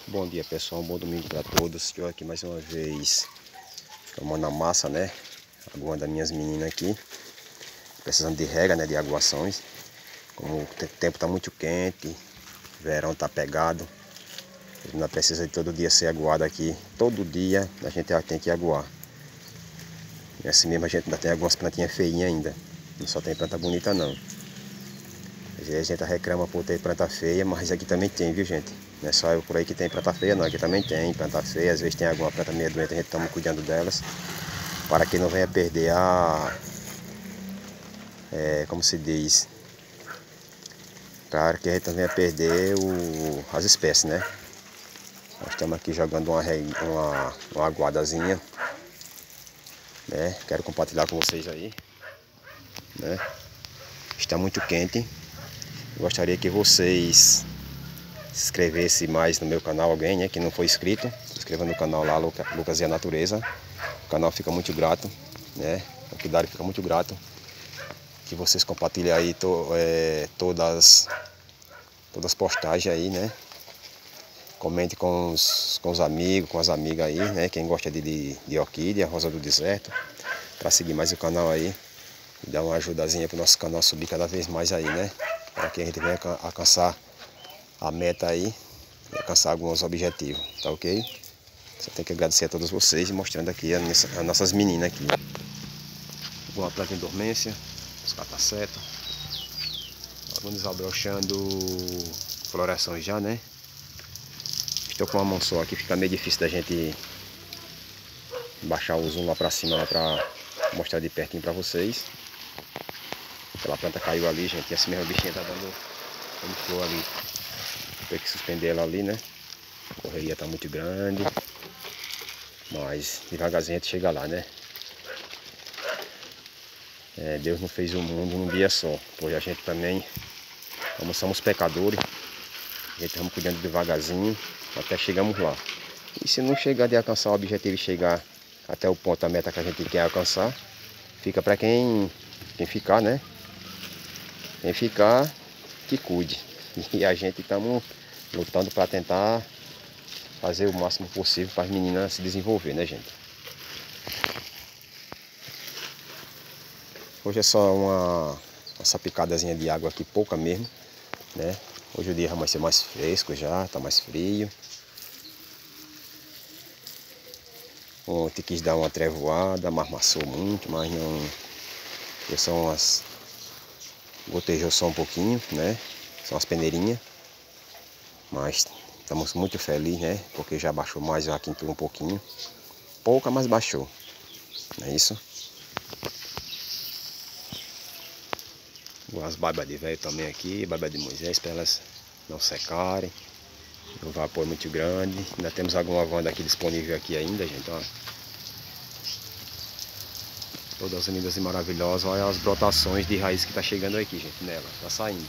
Bom dia pessoal, um bom domingo para todos. Estou aqui mais uma vez tomando a massa, né? Alguma das minhas meninas aqui precisando de rega, né? De aguações. Como o tempo está muito quente, verão está pegado, ainda precisa de todo dia ser aguado aqui. Todo dia a gente tem que aguar. E assim mesmo a gente ainda tem algumas plantinhas feinhas ainda. Não só tem planta bonita não. Às vezes a gente reclama por ter planta feia, mas aqui também tem, viu gente? Não é só eu por aí que tem planta feia não, aqui também tem planta feia. Às vezes tem alguma planta meio doente, a gente estamos cuidando delas. Para que não venha perder como se diz, para que a gente não venha perder as espécies, né? Nós estamos aqui jogando uma aguadazinha, né? Quero compartilhar com vocês aí, né? Está muito quente. Gostaria que vocês se inscrevessem mais no meu canal, alguém, né, que não foi inscrito. Se inscreva no canal lá, Lucas e a Natureza. O canal fica muito grato, né? O Kidário fica muito grato que vocês compartilhem aí todas as postagens aí, né? Comente com os amigos, com as amigas aí, né? Quem gosta de orquídea, rosa do deserto, para seguir mais o canal aí e dar uma ajudazinha para o nosso canal subir cada vez mais aí, né? Para que a gente venha alcançar a meta aí e alcançar alguns objetivos, tá ok? Só tenho que agradecer a todos vocês e mostrando aqui as nossas meninas aqui. Uma planta em dormência, os catacetos, alguns abrochando florações já, né? Estou com uma mão só aqui, fica meio difícil da gente baixar o zoom lá pra cima, lá pra mostrar de pertinho pra vocês. Aquela planta caiu ali, gente, e assim mesmo a bichinha tá dando como flor ali. Tem que suspender ela ali, né? A correria tá muito grande, mas devagarzinho a gente chega lá, né? Deus não fez o mundo num dia só, pois a gente também, como somos pecadores, a gente estamos cuidando devagarzinho até chegamos lá. E se não chegar de alcançar o objetivo e chegar até o ponto, a meta que a gente quer alcançar, fica para quem ficar, né? Quem ficar, que cuide. E a gente estamos lutando para tentar fazer o máximo possível para as meninas se desenvolver, né, gente? Hoje é só uma sapicadazinha de água aqui, pouca mesmo, né? Hoje o dia vai ser mais fresco já, tá mais frio. Ontem quis dar uma trevoada, mas amassou muito, mas não... São as... Gotejou só um pouquinho, né? São as peneirinhas. Mas estamos muito felizes, né? Porque já baixou mais a quintura um pouquinho. Pouca, mas baixou. Não é isso? As barbas de velho também aqui, barba de Moisés, para elas não secarem. O vapor é muito grande. Ainda temos alguma vanda aqui disponível aqui ainda, gente, ó. Todas lindas e maravilhosas. Olha as brotações de raiz que tá chegando aqui, gente, nela. Tá saindo.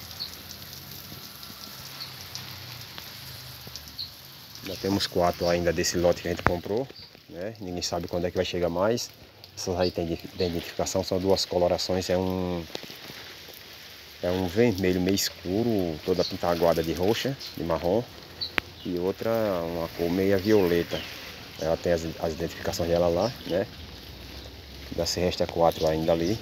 Ainda temos 4 ainda desse lote que a gente comprou, né? Ninguém sabe quando é que vai chegar mais. Essas aí tem identificação, são 2 colorações. É um vermelho meio escuro, toda pintaguada de roxa, de marrom. E outra, uma cor meia violeta. Ela tem as identificações dela lá, né? Ainda se resta 4 ainda ali.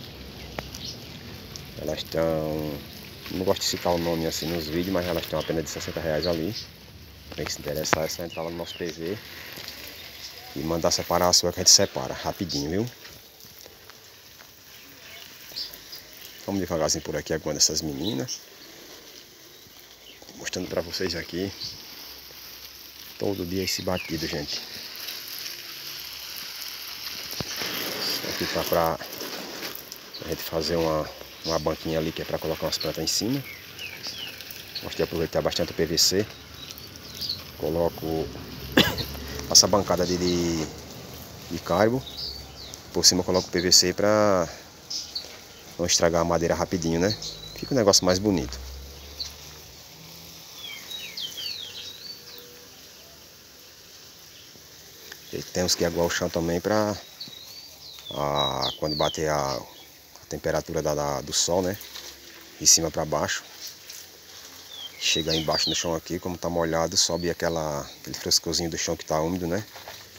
Elas estão... Não gosto de citar o nome assim nos vídeos, mas elas estão apenas de R$60 ali. Quem se interessar é só entrar lá no nosso PV e mandar separar a sua, que a gente separa rapidinho, viu? Vamos devagarzinho por aqui aguardando essas meninas. Mostrando pra vocês aqui. Todo dia esse batido, gente. Aqui tá pra a gente fazer uma banquinha ali que é pra colocar umas plantas em cima. Gosto de aproveitar bastante o PVC. Coloco essa bancada de carbo. Por cima eu coloco o PVC pra não estragar a madeira rapidinho, né? Fica um negócio mais bonito. E temos que aguar o chão também pra quando bater a temperatura do sol, né? De cima pra baixo, chegar embaixo no chão aqui, como tá molhado, sobe aquele frescorzinho do chão que tá úmido, né?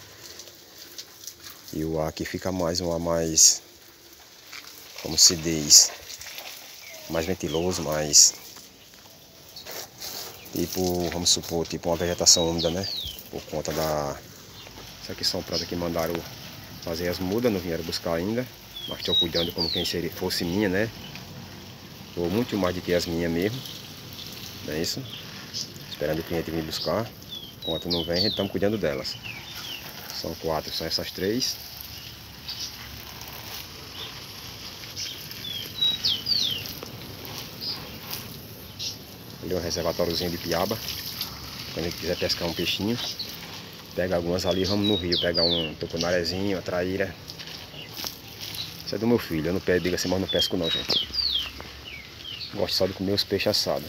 E o ar aqui fica mais um ar mais, como se diz, mais ventiloso, mais tipo, vamos supor, tipo uma vegetação úmida, né? Por conta da... Isso aqui são plantas que mandaram fazer as mudas, não vieram buscar ainda, mas estou cuidando como quem fosse minha, né? Ou muito mais do que as minhas mesmo, não é isso? Esperando o cliente vir buscar. Enquanto não vem, a gente estamos cuidando delas. São 4, são essas 3. Ali é um reservatóriozinho de piaba. Quando a gente quiser pescar um peixinho, pega algumas ali, vamos no rio, pegar um tucunarezinho, uma traíra. Isso é do meu filho, eu não digo assim, mas não pesco não, gente. Gosto só de comer os peixes assados.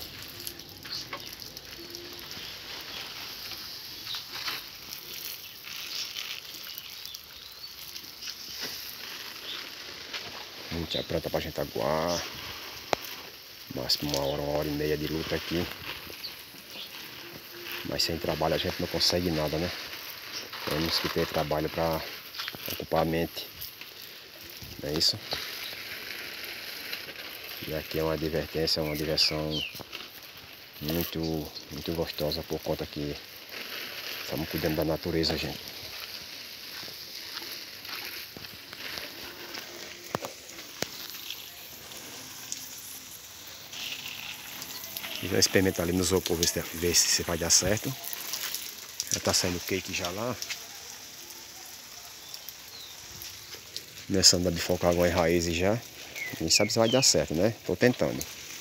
Muita planta pra gente aguar. Máximo 1 hora e meia de luta aqui. Mas sem trabalho a gente não consegue nada, né? Temos que ter trabalho para ocupar a mente. Não é isso? E aqui é uma advertência, uma diversão muito gostosa por conta que estamos cuidando da natureza, gente. Já experimenta ali no isopor, ver se vai dar certo. Já tá saindo cake já lá. Começando a bifocar algumas raízes já. Quem sabe se vai dar certo, né? Tô tentando.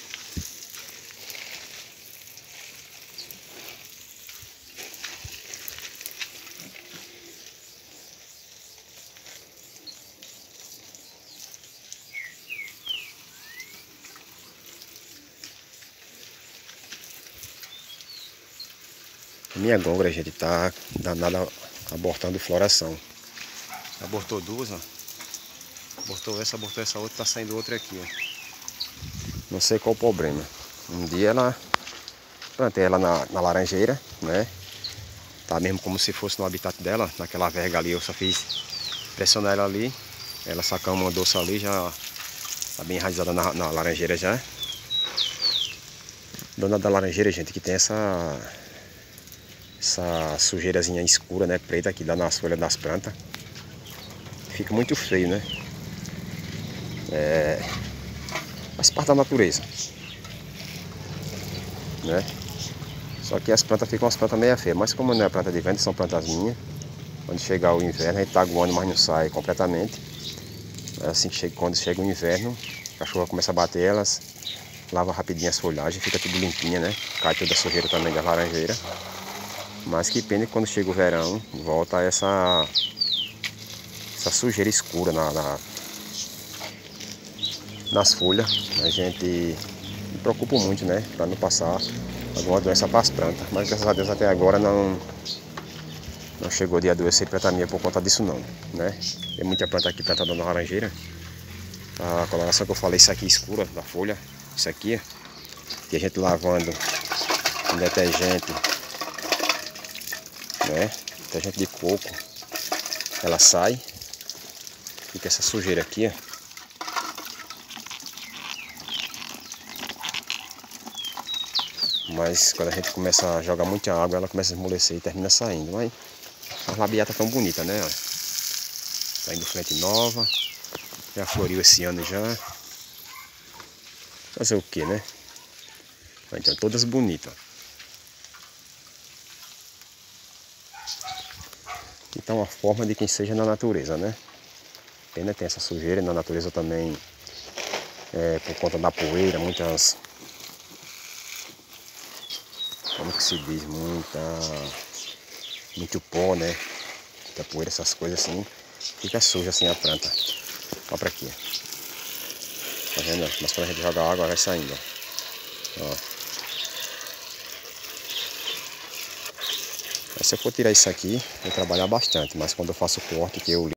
Minha gôngora, gente, tá danada abortando floração. Abortou 2, ó. Abortou essa outra, tá saindo outra aqui, ó. Não sei qual o problema. Um dia plantei ela na laranjeira, né? Tá mesmo como se fosse no habitat dela, naquela verga ali. Eu só fiz pressionar ela ali. Ela sacou uma doce ali, já tá bem enraizada na laranjeira já. Dona da laranjeira, gente, que tem essa sujeirazinha escura, né? Preta, que dá nas folhas das plantas. Fica muito feio, né? Faz parte da natureza, né? Só que as plantas ficam umas plantas meio feias. Mas como não é planta de vento, são plantas minhas. Quando chegar o inverno, a gente tá aguando, mas não sai completamente. Assim que quando chega o inverno, a chuva começa a bater, elas lava rapidinho as folhagens, fica tudo limpinha, né? Cai toda a sujeira também da laranjeira. Mas que pena que quando chega o verão, volta essa sujeira escura nas folhas. A gente me preocupa muito, né? Para não passar alguma doença para as plantas. Mas graças a Deus até agora não chegou de adoecer planta minha por conta disso não, né? Tem muita planta aqui plantada na laranjeira. A coloração que eu falei, isso aqui escura da folha, isso aqui, que a gente lavando com detergente, né? Detergente de coco, ela sai, fica essa sujeira aqui, ó. Mas quando a gente começa a jogar muita água, ela começa a esmorecer e termina saindo. Mas a labiata tão bonita, né? Tá indo frente nova. Já floriu esse ano já. Fazer o que, né? Então, todas bonitas. Então, a forma de quem seja na natureza, né? Pena tem essa sujeira na natureza também. Por conta da poeira, muitas... Como que se diz? Muito pó, né? Muita poeira, essas coisas assim. Fica suja assim a planta. Olha pra aqui. Tá vendo? Mas quando a gente joga água, vai saindo. Ó. Aí, se eu for tirar isso aqui, vou trabalhar bastante. Mas quando eu faço o corte, que eu